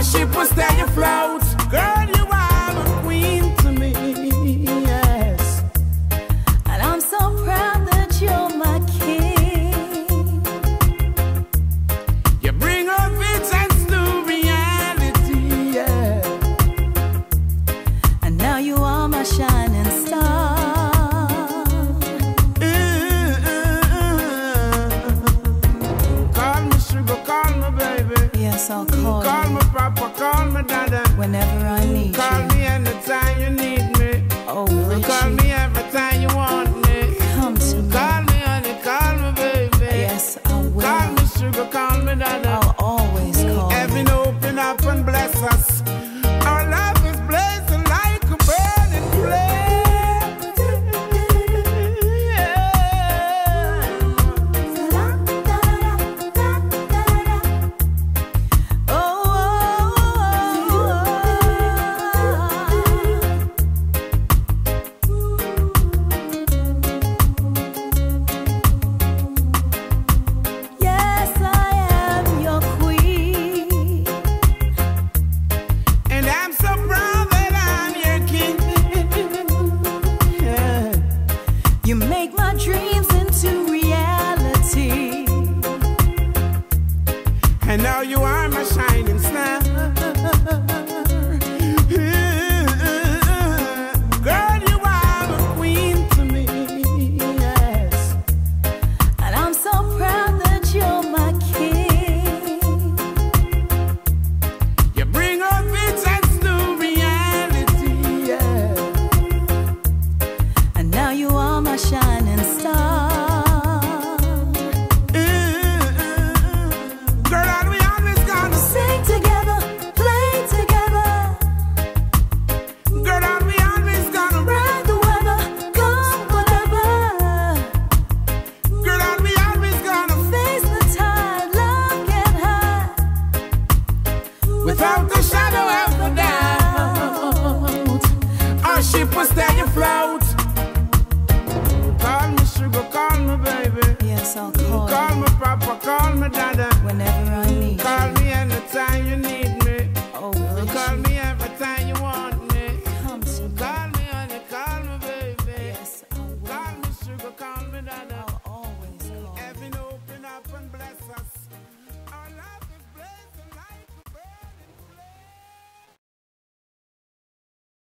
ship will stay afloat. Girl, you are a queen to me, yes. And I'm so proud that you're my king. You bring our visions to reality, yeah. And now you are my shining star. Call me sugar, call me baby. Yes, I'll call Call you me papa, call me dada. whenever I need Call you. me anytime you need me. Oh, Call Richie, me every time you want me. come to me. Call me honey, call me baby. Yes, I will. Call me sugar, call me dada. I'll always call Heaven you. open up and bless us. Our love is blazing like a burning flame. Yes, I am your queen. And I'm so proud that I'm your king. Yeah. You make my dreams into reality. And now you are my shining star. Girl, you are a queen to me, yes. And I'm so proud that you're my king. You bring our visions to reality, yeah. And now you are my shining star. Girl, and we always gonna Sing together, play together, girl, and we always gonna ride the weather, come whatever. girl, and we always gonna Face the tide, love get high. without a shadow of a doubt. Our ship will stay afloat. Call me sugar, call me baby. Yes, I'll call Call you me papa, call me dada. whenever I need Call you. me anytime you need me. Oh, Call Richie, me every time you want me. come to me. Call me honey, call me baby. Yes, I will. Call me sugar, call me dada.